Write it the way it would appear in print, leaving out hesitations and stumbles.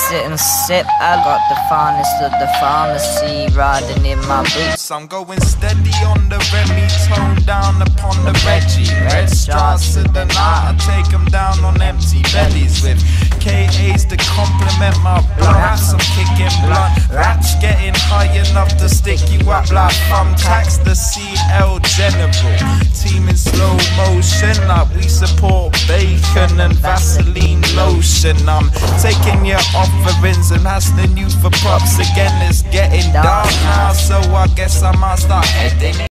sit and sip. I got the finest of the pharmacy riding in my boots. I'm going steady on the Remy, tone down upon the Reggie. Red stars to the night, I take them down on empty bellies with KAs to compliment my blunts. I'm kicking blunt raps, getting high enough to stick you up like thumbtacks. The CL General, team in slow motion like we support bacon and Vaseline lotion. I'm taking your offerings and asking you for props again. It's getting dark now, so I guess I might start heading